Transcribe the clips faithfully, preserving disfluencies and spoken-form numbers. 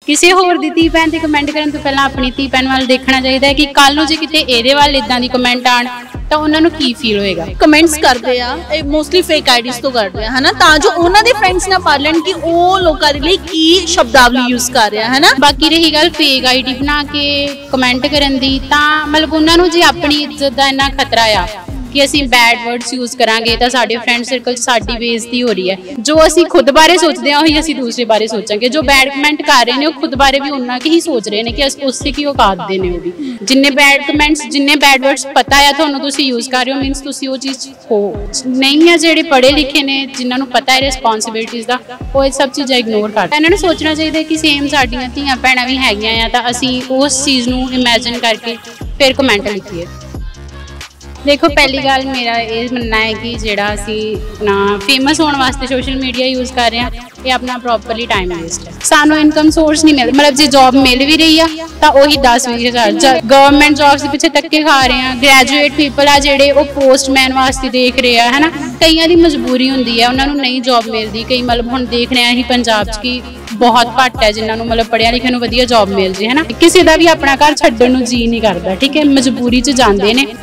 ਕਿਸੇ ਹੋਰ ਦੀ ਧੀ ਭੈਣ ਤੇ ਕਮੈਂਟ ਕਰਨ ਤੋਂ ਪਹਿਲਾਂ ਆਪਣੀ ਧੀ ਭੈਣ ਵੱਲ ਦੇਖਣਾ ਚਾਹੀਦਾ ਹੈ ਕਿ ਕੱਲ ਨੂੰ ਜੇ ਕਿਤੇ ਇਹਦੇ ਵੱਲ ਇਦਾਂ ਦੀ ਕਮੈਂਟ ਆਣ ਤਾਂ ਉਹਨਾਂ ਨੂੰ ਕੀ ਫੀਲ ਹੋਏਗਾ। ਕਮੈਂਟਸ ਕਰਦੇ ਆ ਇਹ ਮੋਸਟਲੀ ਫੇਕ ਆਈਡੀਜ਼ ਤੋਂ ਕਰਦੇ ਆ ਹਨਾ, ਤਾਂ ਜੋ ਉਹਨਾਂ ਦੇ ਫਰੈਂਡਸ ਨਾ ਪੜ ਲੈਣ ਕਿ ਉਹ ਲੋਕਾਂ ਦੇ ਲਈ ਕੀ ਸ਼ਬਦਾਵਲੀ ਯੂਜ਼ ਕਰ ਰਿਹਾ ਹੈ ਨਾ। ਬਾਕੀ ਰਹੀ ਗੱਲ ਫੇਕ ਆਈਡੀ ਬਣਾ ਕੇ ਕਮੈਂਟ ਕਰਨ ਦੀ, ਤਾਂ ਮਤਲਬ ਉਹਨਾਂ ਨੂੰ ਜੇ ਆਪਣੀ ਇੱਜ਼ਤ ਦਾ ਇੰਨਾ ਖਤਰਾ ਆ कि असी बैड वर्ड्स यूज करांगे तो साडे फ्रेंड सर्कल साडी बेइज्जती हो रही है। जो असी खुद बारे सोचते हैं वही असी दूसरे बारे सोचांगे। जो बैड कमेंट कर रहे हैं खुद बारे भी उन्ना ही सोच रहे हैं कि उससे की औकात दे ने भी। जिन्ने बैड कमेंट्स जिन्ने बैड वर्ड्स पता है तुहानू तुसी यूज कर रहे हो मीनस तुसी वो चीज़ हो नहीं है। जिहड़े पढ़े लिखे ने जिन्हां नू पता है रिस्पॉन्सिबिलिटीज़ दा वो ये सब चीज़ां इग्नोर करदे। इन्हां नू सोचना चाहिए कि सेम साडियां धीआं भैणां भी हैगियां आ तां असी उस चीज़ नू इमेजिन करके फिर कमेंट लिखीए। देखो पहली गल मेरा ये मनना है कि जिहड़ा असी अपना फेमस होने वास्ते सोशल मीडिया यूज़ कर रहे हैं ये अपना प्रॉपरली टाइम वेस्ट है। सानू इनकम सोर्स नहीं मिल मतलब जो जॉब मिल भी रही है तो वही दस बीस हज़ार गवर्नमेंट जॉब्स के पिछे धक्के खा रहे हैं। ग्रैजुएट पीपल आ जिहड़े वो पोस्टमैन वास्ते देख रहे हैं है ना। कईयां दी मजबूरी होंदी है उन्होंने नहीं जॉब मिलती। कई मतलब हुण देख रहे हैं पंजाब च कि बहुत घट है जिन्होंने मतलब पढ़िया लिखे नूं वधिया जॉब मिल जाए है ना। किसी का भी अपना घर छड्डण नूं जी नहीं करता ठीक है, मजबूरी च जांदे ने।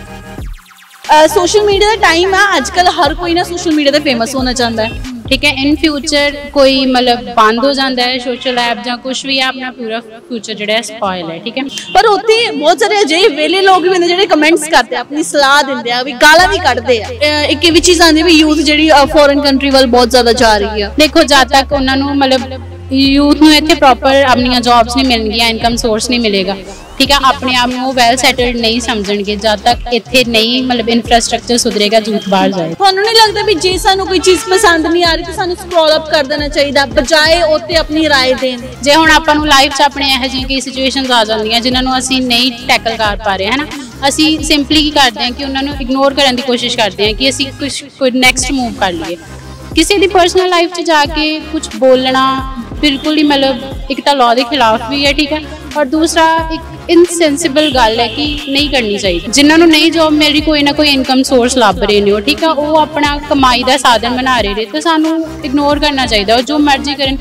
सोशल मीडिया का टाइम है अजकल हर कोई ना सोशल मीडिया ते फेमस होना चाहता है ठीक है। इन फ्यूचर कोई मतलब बंद हो जाता है सोशल ऐप या कुछ भी है अपना पूरा फ्यूचर जो स्पॉइल है ठीक है। पर उत्थे बहुत सारे अजिहे वेले लोग भी ने कमेंट्स करते अपनी सलाह देंदे भी गालां भी कढ़दे आ। एक भी चीज़ आती है यूथ जी फॉरेन कंट्री वाल बहुत ज़्यादा जा रही है। देखो जब तक उन्होंने मतलब यूथ नूं इत्थे प्रॉपर अपनी जॉब्स नहीं मिलणगियां इनकम सोर्स नहीं मिलेगा ठीक है। अपने आप में वैल सैटल्ड नहीं समझणगे जब तक इत्थे नहीं मतलब इंफ्रास्ट्रक्चर सुधरेगा यूथ बाहर जाए। तुहानू नहीं लगता भी जे सानू कोई चीज़ पसंद नहीं आ रही तो सानू स्क्रॉल अप कर देना चाहिए बजाए उत्ते अपनी राय देण। जे हुण आपां नूं लाइफ च अपने इहो जिहियां कई सिचुएशनस आ जांदियां जिन्हां नूं असीं नहीं टैकल कर पा रहे है ना। असीं सिंपली की करते हैं कि उन्हां नूं इग्नोर करने की कोशिश करते हैं कि असीं कुछ कोई नैक्सट मूव कर लीए। किसी दी पर्सनल लाइफ च जाके कुछ बोलना बिल्कुल ही मतलब एक तो लॉ के खिलाफ भी है ठीक है और दूसरा एक इनसेंसिबल गल है कि नहीं करनी चाहिए। जिन्होंने नहीं जॉब मिल रही कोई ना कोई इनकम सोर्स लभ रहे हो ठीक है वो अपना कमाई का साधन बना रहे तो सानू इग्नोर करना चाहिए और जो मर्जी करें।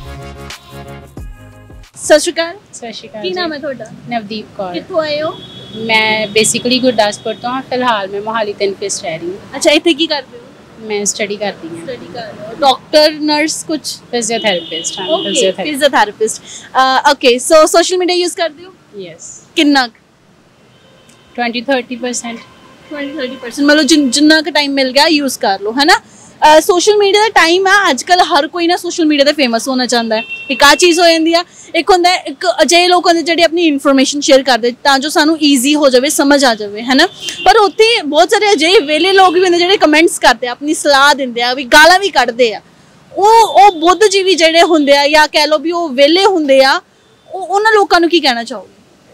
सत श्री अकाल। सत श्री अकाल। की नाम है तुहाडा? नवदीप कौर। कित्थों आए हो? मैं बेसिकली गुरदासपुर तो हाँ फिलहाल मैं मोहाली तीन फेस रह रही हूँ। अच्छा इत्थे की करते हो? मैं स्टडी करती हूँ। स्टडी कर रहे हो? डॉक्टर नर्स कुछ? फिजियोथेरेपिस्ट। हाँ okay physiotherapist. Okay so social media use करते हो? यस। कितना? Twenty thirty percent. Twenty thirty percent मतलब जिन जिन्ना का टाइम मिल गया यूज कर लो है ना। सोशल मीडिया का टाइम है अजकल हर कोई ना सोशल मीडिया ते फेमस होना चाहता है। एक आ चीज़ हो जाती है एक होंदा है एक अजिहे लोग होंदे जिहड़े अपनी इन्फॉर्मेशन शेयर करते तां जो सानू ईजी हो जाए समझ आ जाए है ना। पर उत्थे बहुत सारे अजिहे वेले लोग भी होंदे जिहड़े कमेंट्स करते अपनी सलाह दिंदे आ भी गालां भी कढ़दे आ। वो बुद्धजीवी जिहड़े हुंदे आ या कह लो भी वो वेले हुंदे आ उन्हां लोकां नूं की कहना चाहोगे?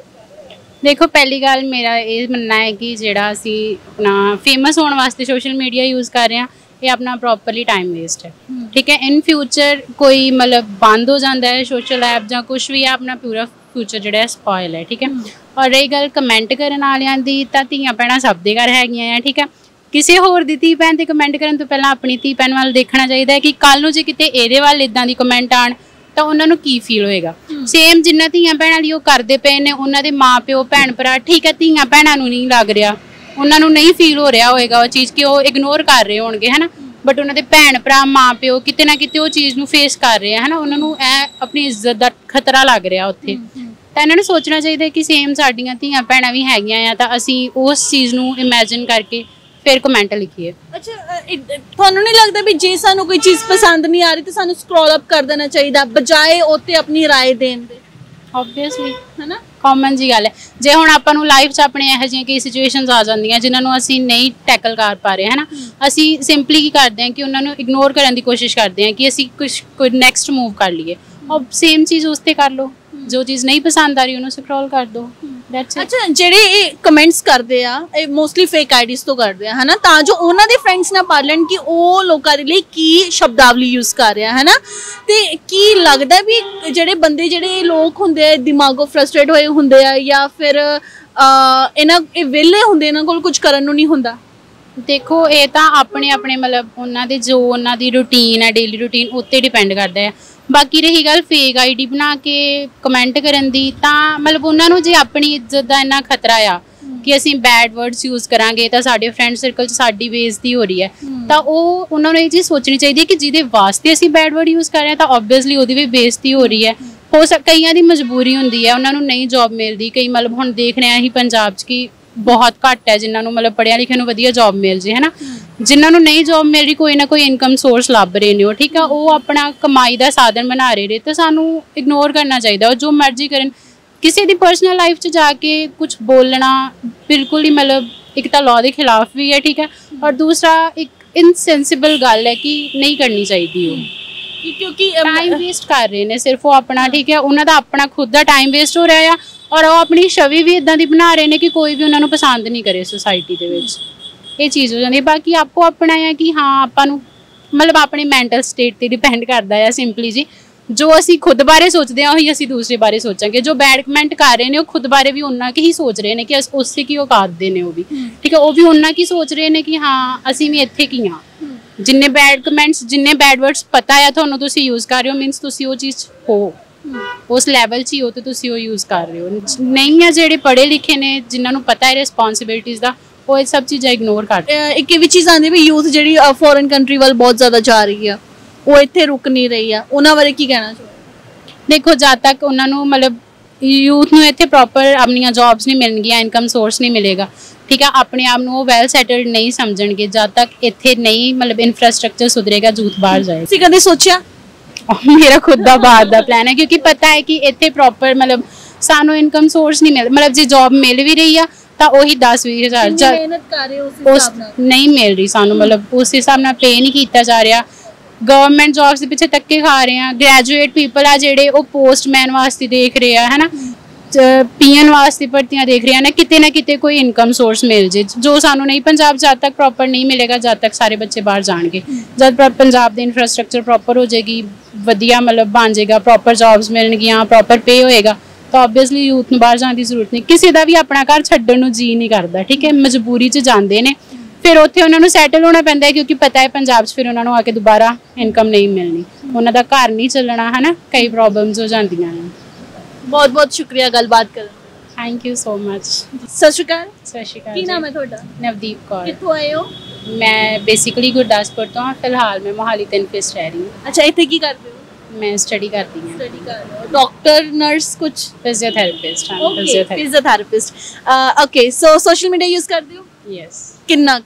देखो पहली गल मेरा ये मनना है कि जिहड़ा असी अपना फेमस होने वास्ते सोशल मीडिया यूज़ कर रहे हैं ये अपना प्रॉपरली टाइम वेस्ट है ठीक है। इन फ्यूचर कोई मतलब बंद हो जाता है सोशल ऐप या कुछ भी है अपना पूरा फ्यूचर जो स्पॉइल है ठीक है। और रही गल कमेंट करने वालियां दी तां धीआं भैणां सब दे घर हैगियां आ ठीक है। किसी होर दी धी भैण ते कमेंट करन तो पहलां अपनी धी भैण वाल देखना चाहिए कि कल नूं जे किते इहदे वाल इदां दी कमेंट आण तो उन्होंने की फील होएगा। सेम जिन्ना धीआं भैणां लई ओह करदे पए ने उन्हां दे माँ प्यो भैण भरा ठीक है धीआं भैणां नूं नहीं लग रहा उन्होंने नहीं फील हो रहा होएगा वो चीज़ कि वो इग्नोर कर रहे होणगे है ना। बट उन्होंने भैण भरा माँ प्यो किते ना किते वो चीज़ नूं फेस कर रहे हैं है ना। उन्होंने ऐ अपनी इज्जत का खतरा लग रहा उत्थे तो इन्होंने सोचना चाहिए कि सेम साडियां धीआं भैणां भी हैगियां आ तां असीं उस चीज़ नूं इमेजिन करके फिर कमेंट लिखिए। अच्छा तुहानू नहीं लगता भी जे सानू कोई चीज़ पसंद नहीं आ रही तो सानू स्क्रॉल अप कर देना चाहिए बजाए उत्ते अपनी राय देण दे? ऑब्वियसली है ना कॉमन जी गल है। जे हुण आपां नूं लाइफ च अपने इहो जिहियां कई सिचुएशनस आ जांदियां जिन्हां नूं असीं नहीं टैकल कर पा रहे है ना। असीं सिंपली की करते हैं कि उन्हां नूं इग्नोर करने की कोशिश करते हैं कि असीं कुछ कोई नैक्सट मूव कर लीए और सेम चीज़ उस ते कर लो। जो चीज़ नहीं पसंद आ रही उन्होंने स्क्रॉल कर दो। अच्छा जिहड़े कमेंट्स करते आ मोस्टली फेक आईडीज तो करते हैं है ना तां जो उन्हां दे फ्रेंड्स ना पढ़ लैण कि वो लोकां दे लई की शब्दावली यूज़ कर रहा है ना। ते की लगदा भी जिहड़े बंदे जिहड़े लोग हुंदे दिमागों फ्रस्ट्रेट होए हुंदे आ या फिर इन्हां वेले हुंदे इन्हां कोल कुछ करन नूं नहीं हुंदा? देखो ये तो अपने अपने मतलब उन्होंने जो उन्होंने रूटीन है डेली रूटीन उत्ते डिपेंड करता है। ਬਾਕੀ ਰਹੀ ਗੱਲ ਫੇਕ ਆਈਡੀ ਬਣਾ ਕੇ ਕਮੈਂਟ ਕਰਨ ਦੀ, ਤਾਂ ਮਤਲਬ ਉਹਨਾਂ ਨੂੰ ਜੇ ਆਪਣੀ ਇੱਜ਼ਤ ਦਾ ਇੰਨਾ ਖਤਰਾ ਆ ਕਿ ਅਸੀਂ ਬੈਡ ਵਰਡਸ ਯੂਜ਼ ਕਰਾਂਗੇ ਤਾਂ ਸਾਡੇ ਫਰੈਂਡ ਸਰਕਲ 'ਚ ਸਾਡੀ ਬੇਇੱਜ਼ਤੀ ਹੋ ਰਹੀ ਹੈ, ਤਾਂ ਉਹ ਉਹਨਾਂ ਨੂੰ ਇਹ ਚੀਜ਼ ਸੋਚਣੀ ਚਾਹੀਦੀ ਹੈ ਕਿ ਜਿਹਦੇ ਵਾਸਤੇ ਅਸੀਂ ਬੈਡ ਵਰਡ ਯੂਜ਼ ਕਰ ਰਹੇ ਹਾਂ ਤਾਂ ਓਬਵੀਅਸਲੀ ਉਹਦੀ ਵੀ ਬੇਇੱਜ਼ਤੀ ਹੋ ਰਹੀ ਹੈ। ਹੋ ਸਕ ਕਈਆਂ ਦੀ ਮਜਬੂਰੀ ਹੁੰਦੀ ਹੈ, ਉਹਨਾਂ ਨੂੰ ਨਹੀਂ ਜੋਬ ਮਿਲਦੀ, ਕਈ ਮਤਲਬ ਹੁਣ ਦੇਖ ਰਹੇ ਹਾਂ ਅਸੀਂ ਪੰਜਾਬ 'ਚ ਕਿ ਬਹੁਤ ਘੱਟ ਹੈ ਜਿਨ੍ਹਾਂ ਨੂੰ ਮਤਲਬ ਪੜ੍ਹਿਆ ਲਿਖਿਆ ਨੂੰ ਵਧੀਆ ਜੋਬ ਮਿਲ ਜੇ, ਹੈ ਨਾ। ਜਿਨ੍ਹਾਂ ਨੂੰ ਨਹੀਂ ਜੋਬ ਮਿਲ ਰਹੀ, ਕੋਈ ਨਾ ਕੋਈ ਇਨਕਮ ਸੋਰਸ ਲੱਭ ਰਹੇ ਨੇ ਉਹ, ਠੀਕ ਆ, ਉਹ ਆਪਣਾ ਕਮਾਈ ਦਾ ਸਾਧਨ ਬਣਾ ਰਹੇ ਨੇ, ਤਾਂ ਸਾਨੂੰ ਇਗਨੋਰ ਕਰਨਾ ਚਾਹੀਦਾ। ਉਹ ਜੋ ਮਰਜ਼ੀ ਕਰਨ, ਕਿਸੇ ਦੀ ਪਰਸਨਲ ਲਾਈਫ 'ਚ ਜਾ ਕੇ ਕੁਝ ਬੋਲਣਾ ਬਿਲਕੁਲ ਹੀ ਮਤਲਬ ਇੱਕ ਤਾਂ ਲਾਅ ਦੇ ਖਿਲਾਫ ਵੀ ਹੈ, ਠੀਕ ਹੈ, ਔਰ ਦੂਸਰਾ ਇੱਕ ਇਨਸੈਂਸਿਬਲ ਗੱਲ ਹੈ ਕਿ ਨਹੀਂ ਕਰਨੀ ਚਾਹੀਦੀ ਉਹ, ਕਿਉਂਕਿ ਟਾਈਮ ਵੇਸਟ ਕਰ ਰਹੇ ਨੇ ਸਿਰਫ ਉਹ ਆਪਣਾ, ਠੀਕ ਹੈ, ਉਹਨਾਂ ਦਾ ਆਪਣਾ ਖੁਦ ਦਾ ਟਾਈਮ ਵੇਸਟ ਹੋ ਰਿਹਾ ਆ, ਔਰ ਉਹ ਆਪਣੀ ਛਵੀ ਵੀ ਇੱਦਾਂ ਦੀ ਬਣਾ ਰਹੇ ਨੇ ਕਿ ਕੋਈ ਵੀ ਉਹਨਾਂ ਨੂੰ ਪਸੰਦ ਨਹੀਂ ਕਰੇ ਸੋਸਾਇਟੀ ਦੇ ਵਿੱਚ। ਇਹ ਚੀਜ਼ ਹੋ ਜਾਂਦੀ। ਬਾਕੀ ਆਪੋ ਆਪਣਾ ਹੈ ਕਿ ਹਾਂ ਆਪਾਂ ਨੂੰ ਮਤਲਬ ਆਪਣੇ ਮੈਂਟਲ ਸਟੇਟ 'ਤੇ ਡਿਪੈਂਡ ਕਰਦਾ ਹੈ ਸਿੰਪਲੀ ਜੀ। ਜੋ ਅਸੀਂ ਖੁਦ ਬਾਰੇ ਸੋਚਦੇ ਹਾਂ ਉਹੀ ਅਸੀਂ ਦੂਸਰੇ ਬਾਰੇ ਸੋਚਾਂਗੇ। ਜੋ ਬੈਡ ਕਮੈਂਟ ਕਰ ਰਹੇ ਨੇ ਉਹ ਖੁਦ ਬਾਰੇ ਵੀ ਉਹਨਾਂ ਕੀ ਹੀ ਸੋਚ ਰਹੇ ਨੇ ਕਿ ਉਸੇ ਕੀ ਔਕਾਤ ਦੇ ਨੇ ਉਹ ਵੀ, ਠੀਕ ਹੈ, ਉਹ ਵੀ ਉਹਨਾਂ ਕੀ ਸੋਚ ਰਹੇ ਨੇ ਕਿ ਹਾਂ ਅਸੀਂ ਵੀ ਇੱਥੇ ਕੀ ਹਾਂ। ਜਿੰਨੇ ਬੈਡ ਕਮੈਂਟਸ, ਜਿੰਨੇ ਬੈਡ ਵਰਡਸ ਪਤਾ ਹੈ ਤੁਹਾਨੂੰ, ਤੁਸੀਂ ਯੂਜ਼ ਕਰ ਰਹੇ ਹੋ, ਮੀਨਸ ਤੁਸੀਂ ਉਹ ਚੀਜ਼ ਹੋ, ਉਸ ਲੈਵਲ 'ਚ ਹੀ ਹੋ, ਤੇ ਤੁਸੀਂ ਉਹ ਯੂਜ਼ ਕਰ ਰਹੇ ਹੋ। ਨਹੀਂ ਆ ਜਿਹੜੇ ਪੜ੍ਹੇ ਲਿਖੇ ਨੇ, ਜਿਨ੍ਹਾਂ ਨੂੰ ਪਤਾ ਹੈ ਰਿਸਪੌਂਸਿਬਿਲਿਟੀਜ਼ ਦਾ, ਉਹ ਇਹ ਸਭ ਚੀਜ਼ਾਂ ਇਗਨੋਰ ਕਰਦੇ। ਇੱਕ ਇਹ ਵੀ ਚੀਜ਼ ਆਉਂਦੀ ਵੀ ਯੂਥ ਜਿਹੜੀ ਫੋਰਨ ਕੰਟਰੀ ਵੱਲ ਬਹੁਤ ਜ਼ਿਆਦਾ ਜਾ ਰਹੀ ਆ, ਉਹ ਇੱਥੇ ਰੁਕ ਨਹੀਂ ਰਹੀ ਆ, ਉਹਨਾਂ ਬਾਰੇ ਕੀ ਕਹਿਣਾ ਚਾਹੋਗੇ? ਦੇਖੋ, ਜਦ ਤੱਕ ਉਹਨਾਂ ਨੂੰ ਮਤਲਬ ਯੂਥ ਨੂੰ ਇੱਥੇ ਪ੍ਰੋਪਰ ਆਪਣੀਆਂ ਜੌਬਸ ਨਹੀਂ ਮਿਲਣਗੀਆਂ, ਇਨਕਮ ਸੋਰਸ ਨਹੀਂ ਮਿਲੇਗਾ, ਠੀਕ ਹੈ, ਆਪਣੇ ਆਪ ਨੂੰ ਉਹ ਵੈਲ ਸੈਟਲਡ ਨਹੀਂ ਸਮਝਣਗੇ, ਜਦ ਤੱਕ ਇੱਥੇ ਨਹੀਂ ਮਤਲਬ ਇਨਫਰਾਸਟਰਕਚਰ ਸੁਧਰੇਗਾ, ਯੂਥ ਬਾਹਰ ਜਾਏ। ਤੁਸੀਂ ਕਦੇ ਸੋਚਿਆ? ਮੇਰਾ ਖੁਦ ਦਾ ਬਾਹਰ ਦਾ ਪਲਾਨ ਹੈ, ਕਿਉਂਕਿ ਪਤਾ ਹੈ ਕਿ ਇੱਥੇ ਪ੍ਰੋਪਰ ਮਤਲਬ ਸਾਨੂੰ ਇਨਕਮ ਸੋਰਸ ਨਹੀਂ ਮਿਲ, ਮਤਲਬ ਜੇ ਜੌਬ ਮਿਲ ਵੀ ਰਹੀ ਆ ਤਾਂ ਉਹੀ ਦਸ ਵੀਹ ਹਜ਼ਾਰ ਮਿਹਨਤ ਕਰ ਰਹੇ ਉਸ ਹਿਸਾਬ ਨਾਲ ਨਹੀਂ ਮਿਲ ਰਹੀ ਸਾਨੂੰ, ਮਤਲਬ ਉਸ ਹਿਸਾਬ ਨਾਲ ਪੇ ਨਹੀਂ ਕੀਤਾ ਜਾ ਰਿਹਾ। ਗਵਰਨਮੈਂਟ ਜੌਬਸ ਦੇ ਪਿੱਛੇ ਧੱਕੇ ਖਾ ਰਹੇ ਆ। ਗ੍ਰੈਜੂਏਟ ਪੀਪਲ ਆ ਜਿਹੜੇ ਉਹ ਪੋਸਟਮੈਨ ਵਾਸਤੇ ਦੇਖ ਰਹੇ ਆ, ਹੈ ਨਾ, ਪੀਐਨ ਵਾਸਤੇ ਭਰਤੀਆਂ ਦੇਖ ਰਹੇ ਆ ਨਾ, ਕਿਤੇ ਨਾ ਕਿਤੇ ਕੋਈ ਇਨਕਮ ਸੋਰਸ ਮਿਲ ਜੇ, ਜੋ ਸਾਨੂੰ ਨਹੀਂ ਪੰਜਾਬ ਜਦ ਤੱਕ ਪ੍ਰੋਪਰ ਨਹੀਂ ਮਿਲੇਗਾ, ਜਦ ਤੱਕ ਸਾਰੇ ਬੱਚੇ ਬਾਹਰ ਜਾਣਗੇ। ਜਦ ਪੰਜਾਬ ਦੇ ਇਨਫਰਾਸਟਰਕਚਰ ਪ੍ਰੋਪਰ ਹੋ ਜਾਏਗੀ, ਵਧੀਆ ਮਤਲਬ ਬਣ ਜਾਏਗਾ, ਪ੍ਰੋਪਰ ਜੌਬਸ ਮਿਲਣਗੀਆਂ, ਪ੍ਰੋਪਰ ਪੇ ਹੋਏਗਾ, ਤਾਂ ਓਬਵੀਅਸਲੀ ਯੂਥ ਨੂੰ ਬਾਹਰ ਜਾਣ ਦੀ ਜ਼ਰੂਰਤ ਨਹੀਂ। ਕਿਸੇ ਦਾ ਵੀ ਆਪਣਾ ਘਰ ਛੱਡਣ ਨੂੰ ਜੀ ਨਹੀਂ ਕਰਦਾ, ਠੀਕ ਹੈ, ਮਜਬੂਰੀ 'ਚ ਜਾਂਦੇ ਨੇ, ਫਿਰ ਉੱਥੇ ਉਹਨਾਂ ਨੂੰ ਸੈਟਲ ਹੋਣਾ ਪੈਂਦਾ ਹੈ, ਕਿਉਂਕਿ ਪਤਾ ਹੈ ਪੰਜਾਬ 'ਚ ਫਿਰ ਉਹਨਾਂ ਨੂੰ ਆ ਕੇ ਦੁਬਾਰਾ ਇਨਕਮ ਨਹੀਂ ਮਿਲਣੀ, ਉਹਨਾਂ ਦਾ ਘਰ ਨਹੀਂ ਚੱਲਣਾ, ਹੈ ਨਾ, ਕਈ ਪ੍ਰੋਬਲਮਸ ਹੋ ਜਾਂਦੀਆਂ ਨੇ। ਬਹੁਤ ਬਹੁਤ ਸ਼ੁਕਰੀਆ ਗੱਲਬਾਤ ਕਰਨ ਲਈ। Thank you so much. Sat Sri ਅਕਾਲ। ਸਤਿ ਸ਼੍ਰੀ ਅਕਾਲ। ਕੀ ਨਾਮ ਹੈ ਤੁਹਾਡਾ? ਨਵਦੀਪ ਕੌਰ। ਕਿੱਥੋਂ ਆਏ ਹੋ? ਮੈਂ ਬੇਸਿਕਲੀ ਗੁਰਦਾਸਪੁਰ ਤੋਂ ਹਾਂ, ਫਿਲਹਾਲ ਮੈਂ ਮੋਹਾਲੀ ਤਿੰਨ ਫੇਸ ਰਹਿ ਰਹੀ ਹਾਂ। ਅੱਛਾ, ਇੱਥੇ ਕੀ ਕਰਦੇ ਹੋ? ਮੈਂ ਸਟੱਡੀ ਕਰਦੀ ਹਾਂ। ਸਟੱਡੀ ਕਰ ਰਹੇ ਹੋ? ਡਾਕਟਰ, ਨਰਸ, ਕੁਝ? ਫਿਜ਼ੀਓਥੈਰੇਪਿਸਟ ਹਾਂ। Okay, physiotherapist. Okay, so social media use ਕਰਦੇ ਹੋ? ਯੈਸ। ਕਿੰਨਾ?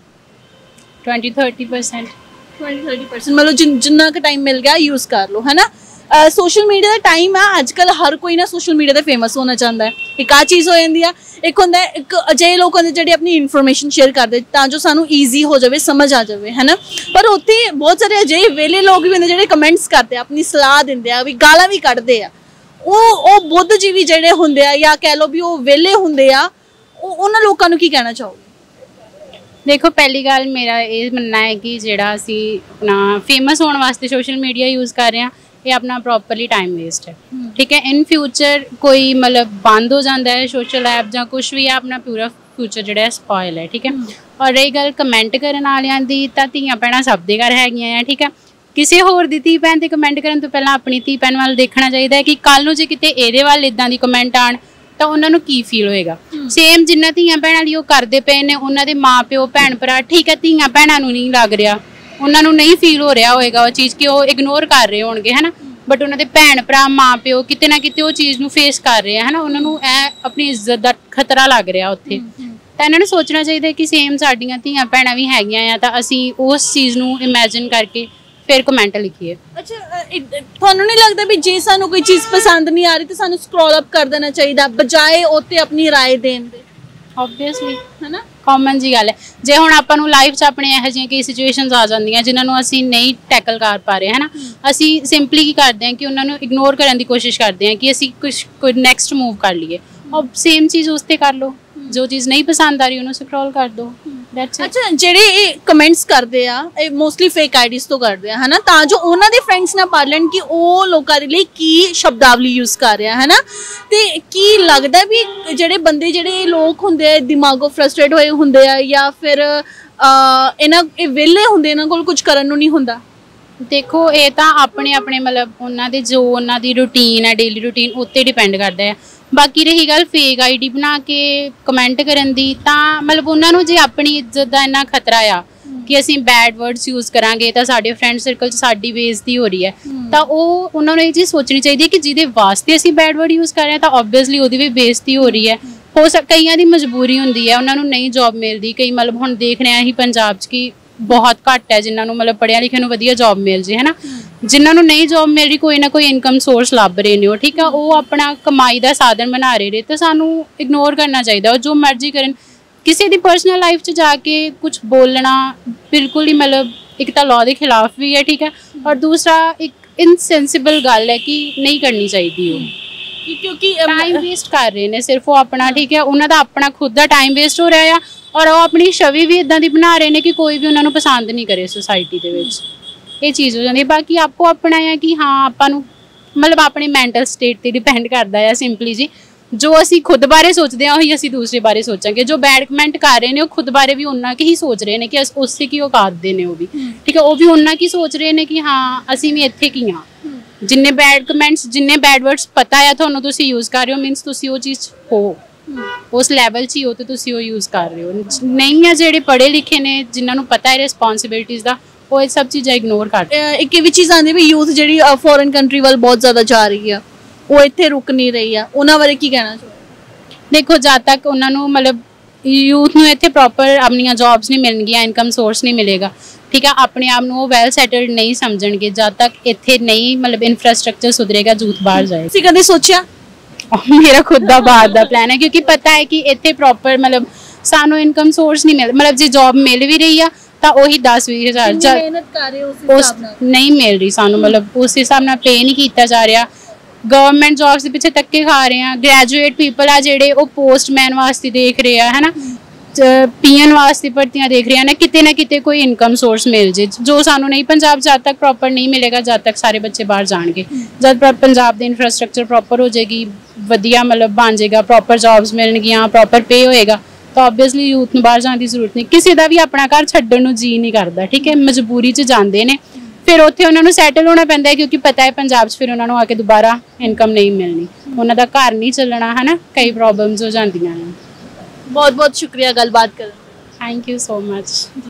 twenty thirty percent twenty thirty percent ਮਤਲਬ ਜਿੰਨਾ ਕੁ ਟਾਈਮ ਮਿਲ ਗਿਆ ਯੂਜ਼ ਕਰ ਲਓ, ਹੈ ਨਾ। ਸੋਸ਼ਲ ਮੀਡੀਆ ਦਾ ਟਾਈਮ ਆ ਅੱਜ ਕੱਲ੍ਹ, ਹਰ ਕੋਈ ਨਾ ਸੋਸ਼ਲ ਮੀਡੀਆ 'ਤੇ ਫੇਮਸ ਹੋਣਾ ਚਾਹੁੰਦਾ ਹੈ। ਇੱਕ ਆਹ ਚੀਜ਼ ਹੋ ਜਾਂਦੀ ਆ। ਇੱਕ ਹੁੰਦਾ ਇੱਕ ਅਜਿਹੇ ਲੋਕ ਹੁੰਦੇ ਜਿਹੜੇ ਆਪਣੀ ਇਨਫੋਰਮੇਸ਼ਨ ਸ਼ੇਅਰ ਕਰਦੇ ਤਾਂ ਜੋ ਸਾਨੂੰ ਈਜ਼ੀ ਹੋ ਜਾਵੇ, ਸਮਝ ਆ ਜਾਵੇ, ਹੈ ਨਾ। ਪਰ ਉੱਥੇ ਬਹੁਤ ਸਾਰੇ ਅਜਿਹੇ ਵਿਹਲੇ ਲੋਕ ਵੀ ਹੁੰਦੇ ਜਿਹੜੇ ਕਮੈਂਟਸ ਕਰਦੇ ਆ, ਆਪਣੀ ਸਲਾਹ ਦਿੰਦੇ ਆ, ਵੀ ਗਾਲਾਂ ਵੀ ਕੱਢਦੇ ਆ। ਉਹ ਉਹ ਬੁੱਧਜੀਵੀ ਜਿਹੜੇ ਹੁੰਦੇ ਆ, ਜਾਂ ਕਹਿ ਲਓ ਵੀ ਉਹ ਵਿਹਲੇ ਹੁੰਦੇ ਆ, ਉਹ ਉਹਨਾਂ ਲੋਕਾਂ ਨੂੰ ਕੀ ਕਹਿਣਾ ਚਾਹੋਗੇ? ਦੇਖੋ, ਪਹਿਲੀ ਗੱਲ ਮੇਰਾ ਇਹ ਮੰਨਣਾ ਹੈ ਕਿ ਜਿਹੜਾ ਅਸੀਂ ਆਪਣਾ ਫੇਮਸ ਹੋਣ ਵਾਸਤੇ ਸੋਸ਼ਲ ਮੀਡੀਆ ਯੂਜ਼ ਕਰ ਰਹੇ ਹਾਂ, ਇਹ ਆਪਣਾ ਪ੍ਰੋਪਰਲੀ ਟਾਈਮ ਵੇਸਟ ਹੈ, ਠੀਕ ਹੈ। ਇਨ ਫਿਊਚਰ ਕੋਈ ਮਤਲਬ ਬੰਦ ਹੋ ਜਾਂਦਾ ਹੈ ਸੋਸ਼ਲ ਐਪ ਜਾਂ ਕੁਛ ਵੀ ਹੈ, ਆਪਣਾ ਪੂਰਾ ਫਿਊਚਰ ਜਿਹੜਾ ਹੈ ਸਪੋਇਲ ਹੈ, ਠੀਕ ਹੈ। ਔਰ ਰਹੀ ਗੱਲ ਕਮੈਂਟ ਕਰਨ ਵਾਲਿਆਂ ਦੀ, ਤਾਂ ਧੀਆਂ ਭੈਣਾਂ ਸਭ ਦੇ ਘਰ ਹੈਗੀਆਂ ਆ, ਠੀਕ ਹੈ। ਕਿਸੇ ਹੋਰ ਦੀ ਧੀ ਭੈਣ 'ਤੇ ਕਮੈਂਟ ਕਰਨ ਤੋਂ ਪਹਿਲਾਂ ਆਪਣੀ ਧੀ ਭੈਣ ਵੱਲ ਦੇਖਣਾ ਚਾਹੀਦਾ ਹੈ ਕਿ ਕੱਲ੍ਹ ਨੂੰ ਜੇ ਕਿਤੇ ਇਹਦੇ ਵੱਲ ਇੱਦਾਂ ਦੀ ਕਮੈਂਟ ਆਉਣ ਤਾਂ ਉਹਨਾਂ ਨੂੰ ਕੀ ਫੀਲ ਹੋਏਗਾ। ਸੇਮ ਜਿੰਨਾ ਧੀਆਂ ਭੈਣਾਂ ਲਈ ਉਹ ਕਰਦੇ ਪਏ ਨੇ, ਉਹਨਾਂ ਦੇ ਮਾਂ ਪਿਓ ਭੈਣ ਭਰਾ, ਠੀਕ ਹੈ, ਧੀਆਂ ਭੈਣਾਂ ਨੂੰ ਨਹੀਂ ਲੱਗ ਰਿਹਾ, ਉਹਨਾਂ ਨੂੰ ਨਹੀਂ ਫੀਲ ਹੋ ਰਿਹਾ ਹੋਏਗਾ ਉਹ ਚੀਜ਼ ਕਿ ਉਹ ਇਗਨੋਰ ਕਰ ਰਹੇ ਹੋਣਗੇ, ਹੈ ਨਾ। ਬਟ ਉਹਨਾਂ ਦੇ ਭੈਣ ਭਰਾ, ਮਾਂ ਪਿਓ ਕਿਤੇ ਨਾ ਕਿਤੇ ਉਹ ਚੀਜ਼ ਨੂੰ ਫੇਸ ਕਰ ਰਹੇ ਆ, ਹੈ ਨਾ। ਉਹਨਾਂ ਨੂੰ ਇਹ ਆਪਣੀ ਇੱਜ਼ਤ ਦਾ ਖਤਰਾ ਲੱਗ ਰਿਹਾ ਉੱਥੇ। ਤਾਂ ਇਹਨਾਂ ਨੂੰ ਸੋਚਣਾ ਚਾਹੀਦਾ ਕਿ ਸੇਮ ਸਾਡੀਆਂ ਧੀਆਂ ਭੈਣਾਂ ਵੀ ਹੈਗੀਆਂ ਆ, ਤਾਂ ਅਸੀਂ ਉਸ ਚੀਜ਼ ਨੂੰ ਇਮੈਜਿਨ ਕਰਕੇ ਫਿਰ ਕਮੈਂਟ ਲਿਖੀਏ। ਅੱਛਾ, ਤੁਹਾਨੂੰ ਨਹੀਂ ਲੱਗਦਾ ਵੀ ਜੇ ਸਾਨੂੰ ਕੋਈ ਚੀਜ਼ ਪਸੰਦ ਨਹੀਂ ਆ ਰਹੀ ਤਾਂ ਸਾਨੂੰ ਸਕਰੋਲ ਅਪ ਕਰ ਦੇਣਾ ਚਾਹੀਦਾ ਬਜਾਏ ਉੱਤੇ ਆਪਣੀ ਰਾਏ ਦੇਣ ਦੇ? ਓਬਵੀਅਸਲੀ, ਹੈ ਨਾ, ਕਾਮਨ ਜੀ ਗੱਲ ਹੈ। ਜੇ ਹੁਣ ਆਪਾਂ ਨੂੰ ਲਾਈਫ 'ਚ ਆਪਣੇ ਇਹੋ ਜਿਹੀਆਂ ਕਈ ਸਿਚੁਏਸ਼ਨਸ ਆ ਜਾਂਦੀਆਂ ਜਿਨ੍ਹਾਂ ਨੂੰ ਅਸੀਂ ਨਹੀਂ ਟੈਕਲ ਕਰ ਪਾ ਰਹੇ, ਹੈ ਨਾ, ਅਸੀਂ ਸਿੰਪਲੀ ਕੀ ਕਰਦੇ ਹਾਂ ਕਿ ਉਹਨਾਂ ਨੂੰ ਇਗਨੋਰ ਕਰਨ ਦੀ ਕੋਸ਼ਿਸ਼ ਕਰਦੇ ਹਾਂ ਕਿ ਅਸੀਂ ਕੁਛ ਕੋਈ ਨੈਕਸਟ ਮੂਵ ਕਰ ਲਈਏ। ਔਰ ਸੇਮ ਚੀਜ਼ ਉਸ 'ਤੇ ਕਰ ਲਓ, ਜੋ ਚੀਜ਼ ਨਹੀਂ ਪਸੰਦ ਆ ਰਹੀ ਉਹਨੂੰ ਸਕਰੋਲ ਕਰ ਦਿਓ। ਅੱਛਾ, ਜਿਹੜੇ ਇਹ ਕਮੈਂਟਸ ਕਰਦੇ ਆ ਇਹ ਮੋਸਟਲੀ ਫੇਕ ਆਈਡੀਜ਼ ਤੋਂ ਕਰਦੇ ਆ, ਹੈ ਨਾ, ਤਾਂ ਜੋ ਉਹਨਾਂ ਦੇ ਫਰੈਂਡਸ ਨਾ ਪੜ੍ਹ ਲੈਣ ਕਿ ਉਹ ਲੋਕਾਂ ਦੇ ਲਈ ਕੀ ਸ਼ਬਦਾਵਲੀ ਯੂਜ਼ ਕਰ ਰਿਹਾ, ਹੈ ਨਾ। ਤੇ ਕੀ ਲੱਗਦਾ ਵੀ ਜਿਹੜੇ ਬੰਦੇ, ਜਿਹੜੇ ਲੋਕ ਹੁੰਦੇ ਆ ਦਿਮਾਗੋਂ ਫਰਸਟ੍ਰੇਟ ਹੋਏ ਹੁੰਦੇ ਆ, ਜਾਂ ਫਿਰ ਇਹਨਾਂ ਇਹ ਵਿਹਲੇ ਹੁੰਦੇ, ਇਹਨਾਂ ਕੋਲ ਕੁਝ ਕਰਨ ਨੂੰ ਨਹੀਂ ਹੁੰਦਾ? देखो ये तो अपने अपने मतलब उन्होंने जो उन्होंने रूटीन है डेली रूटीन उत्ते डिपेंड करता है। बाकी रही गल फेक आई डी बना के कमेंट करन दी तां मतलब उन्होंने जे अपनी इज्जत का इन्ना खतरा आ कि असीं बैड वर्ड्स यूज़ करांगे तो साडे फ्रेंड सर्कल च साडी बेइज्जती हो रही है तो वो उन्होंने ये चीज़ सोचनी चाहिए कि जिहदे वास्ते असीं बैड वर्ड यूज़ कर रहे हैं तो ओबवियसली उहदी भी बेइज्जती हो रही है। हो सक कईयां दी मजबूरी हुंदी है उन्होंने नहीं जॉब मिलती कई मतलब हुण देख रहे हैं ही पंजाब च कि बहुत घट है जिन्होंने मतलब पढ़िया लिखे नूं वधिया जॉब मिल जे है ना। जिन्होंने नहीं जॉब मिल रही कोई ना कोई इनकम सोर्स लभ रहे ने ठीक है वो अपना कमाई का साधन बना रहे ने तो सानू इग्नोर करना चाहिए और जो मर्जी करन किसी दी पर्सनल लाइफ च जाके कुछ बोलना बिल्कुल ही मतलब एक तो लॉ के खिलाफ भी है ठीक है और दूसरा एक इनसेंसिबल गल है कि नहीं करनी चाहिए क्योंकि टाइम वेस्ट कर रहे हैं सिर्फ वो अपना ठीक है उन्होंने अपना खुद का टाइम वेस्ट हो रहा है और वो अपनी छवि भी इदा की बना रहे हैं कि कोई भी उन्होंने पसंद नहीं करे सोसाइटी के ये चीज़ हो जाती है। बाकी आपको अपना है कि हाँ आपू मतलब अपने मैंटल स्टेट पर डिपेंड करता है सिंपली जी जो असी खुद बारे सोचते हैं वही असी दूसरे बारे सोचांगे जो बैड कमेंट कर रहे हैं वो खुद बारे भी उन्ना की ही सोच रहे हैं कि उससे की औकात दे ने वो भी ठीक है वो भी उन्ना की सोच रहे हैं कि हाँ असी भी इत्थे की हाँ जिन्ने बैड कमेंट्स जिन्ने बैड वर्ड्स पता है तुहानू तुसी यूज़ कर रहे हो मीनस तुसी वो चीज़ हो उस लैवल च ही हो तो तुसी वो यूज़ कर रहे हो नहीं है जेडे पढ़े लिखे ने जिन्होंने पता है रिस्पॉन्सिबिलिटीज़ का वो ये सब चीज़ां इग्नोर करते एक ये भी चीज़ आती भी यूथ जी फॉरन कंट्री वाल बहुत ज़्यादा जा रही है वो इत्थे रुक नहीं रही है उन्होंने बारे की कहना चाहो। देखो जब तक उन्होंने मतलब यूथ में इत्थे प्रॉपर अपनी जॉब्स नहीं मिलनगियां इनकम सोर्स नहीं मिलेगा ठीक है अपने आप को वैल सैटल्ड नहीं समझणगे जब तक इत्थे नहीं मतलब इंफ्रास्ट्रक्चर सुधरेगा यूथ बाहर जाए। तुसीं कदे सोचा मेरा खुद का बाहर का प्लान है क्योंकि पता है कि इत्थे प्रॉपर मतलब सानू इनकम सोर्स नहीं मिल मतलब जो जॉब मिल भी रही है तो वही दस भी हज़ार मेहनत कर रहे हो उस हिसाब नाल नहीं मिल रही सानू मतलब उस हिसाब नाल पे नहीं किया जा रहा गवर्नमेंट जॉब्स के पिछे धक्के खा रहे हैं ग्रैजुएट पीपल आ जेडे वो पोस्टमैन वास्ते देख रहे हैं है ना पीएन वास्ते भर्तियां देख रहे हैं ना किते ना किते कोई इनकम सोर्स मिल जे जो सानू नहीं पंजाब जब तक प्रॉपर नहीं मिलेगा जब तक सारे बच्चे बाहर जाएंगे जब पंजाब के इंफ्रास्ट्रक्चर प्रॉपर हो जाएगी वधिया मतलब बन जाएगा प्रॉपर जॉब्स मिलनगियां प्रॉपर पे होएगा तो ओबवियसली यूथ नूं बाहर जाने की जरूरत नहीं किसी का भी अपना घर छड्डण नूं जी नहीं करता ठीक है मजबूरी च जाते हैं फिर उत्थे उन्होंने सैटल होना पैंदा है क्योंकि पता है पंजाब फिर उन्होंने आके दोबारा इनकम नहीं मिलनी उन्होंने घर नहीं चलना है ना कई प्रॉब्लम्स हो जाती हैं। बहुत बहुत शुक्रिया गलबात कर थैंक यू सो मच।